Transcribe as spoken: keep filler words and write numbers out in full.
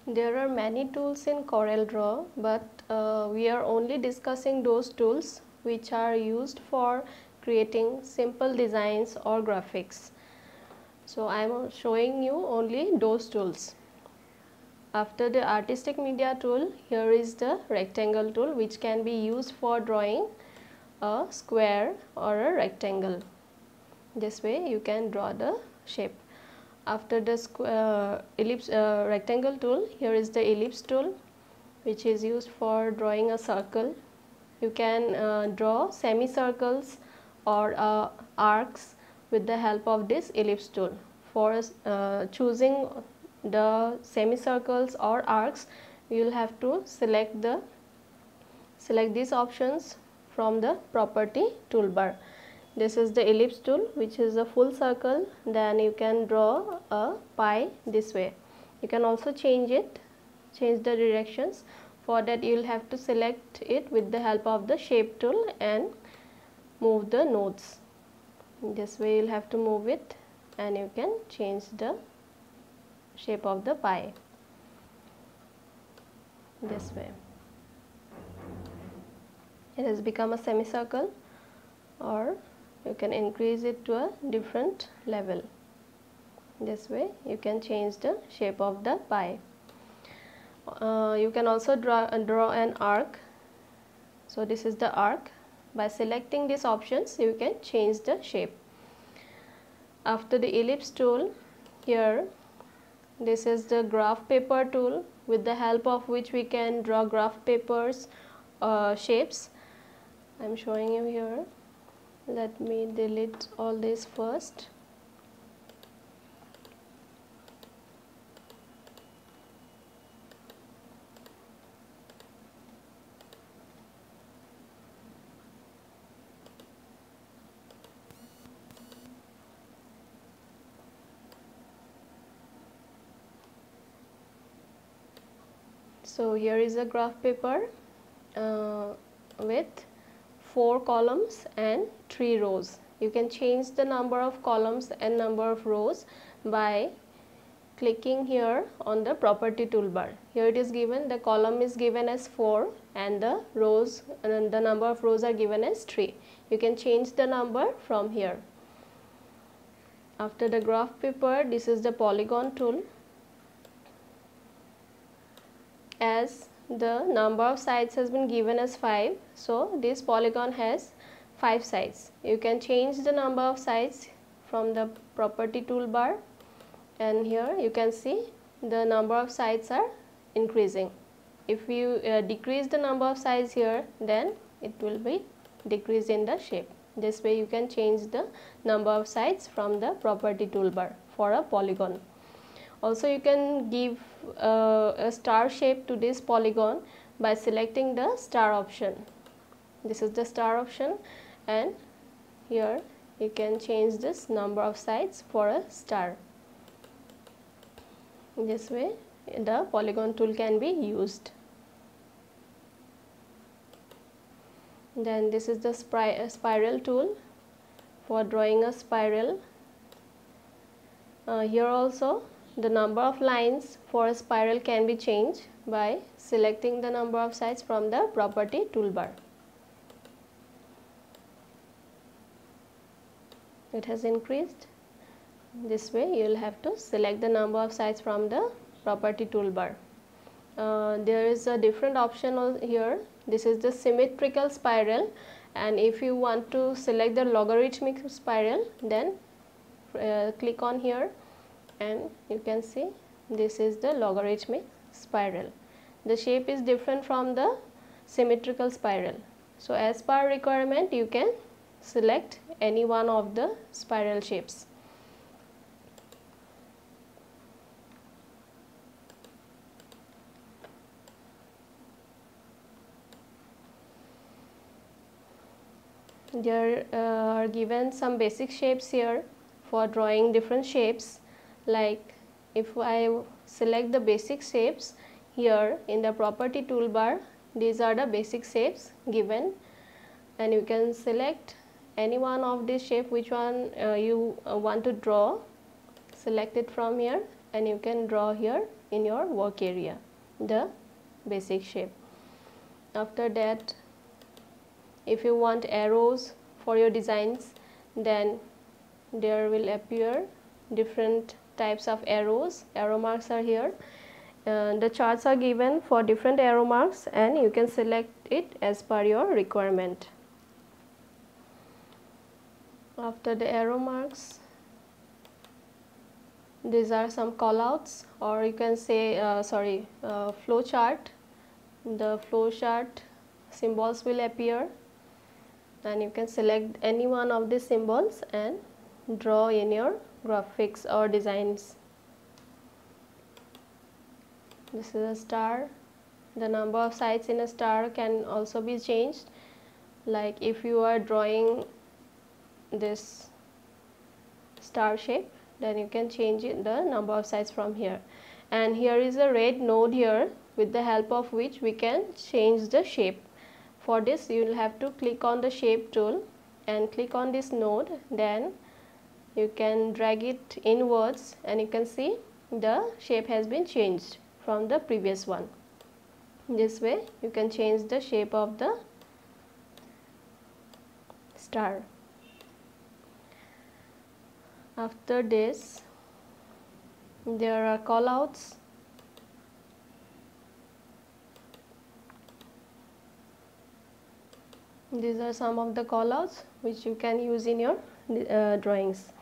There are many tools in CorelDRAW, but uh, we are only discussing those tools which are used for creating simple designs or graphics. So I am showing you only those tools. After the artistic media tool, here is the rectangle tool, which can be used for drawing a square or a rectangle. This way you can draw the shape. After the uh, ellipse uh, rectangle tool, here is the ellipse tool, which is used for drawing a circle. You can uh, draw semicircles or uh, arcs with the help of this ellipse tool. For uh, choosing the semicircles or arcs, you will have to select the select these options from the property toolbar. This is the ellipse tool, which is a full circle. Then you can draw a pie this way. You can also change it, change the directions. For that you will have to select it with the help of the shape tool and move the nodes. This way you will have to move it and you can change the shape of the pie this way. It has become a semicircle, or you can increase it to a different level. This way you can change the shape of the pie. Uh, you can also draw, uh, draw an arc. So this is the arc. By selecting these options you can change the shape. After the ellipse tool, here this is the graph paper tool, with the help of which we can draw graph papers uh, shapes. I am showing you here. Let me delete all this first. So here is a graph paper uh, with four columns and three rows. You can change the number of columns and number of rows by clicking here on the property toolbar. Here it is given, the column is given as four and the rows and the number of rows are given as three. You can change the number from here. After the graph paper, this is the polygon tool. As the number of sides has been given as five, so this polygon has five sides. You can change the number of sides from the property toolbar, and here you can see the number of sides are increasing. If you uh, decrease the number of sides here, then it will be decreased in the shape. This way you can change the number of sides from the property toolbar for a polygon. Also you can give uh, a star shape to this polygon by selecting the star option. This is the star option, and here you can change this number of sides for a star. This way the polygon tool can be used. Then this is the spiral tool for drawing a spiral. Uh, here also the number of lines for a spiral can be changed by selecting the number of sides from the property toolbar. It has increased. This way you will have to select the number of sides from the property toolbar. Uh, there is a different option here. This is the symmetrical spiral, and if you want to select the logarithmic spiral, then uh, click on here and you can see this is the logarithmic spiral. The shape is different from the symmetrical spiral. So as per requirement you can select any one of the spiral shapes. There uh, are given some basic shapes here for drawing different shapes. Like if I select the basic shapes here in the property toolbar, these are the basic shapes given, and you can select any one of these shape which one uh, you uh, want to draw. Select it from here and you can draw here in your work area, the basic shape. After that, if you want arrows for your designs, then there will appear different types of arrows. Arrow marks are here. Uh, the charts are given for different arrow marks, and you can select it as per your requirement. After the arrow marks, these are some callouts, or you can say uh, sorry uh, flow chart. The flow chart symbols will appear, and you can select any one of these symbols and draw in your graphics or designs. This is a star. The number of sides in a star can also be changed. Like if you are drawing this star shape, then you can change it, the number of sides from here. And here is a red node here, with the help of which we can change the shape. For this, you will have to click on the shape tool and click on this node. Then you can drag it inwards, and you can see the shape has been changed from the previous one. This way you can change the shape of the star. After this, there are callouts. These are some of the callouts which you can use in your uh, drawings.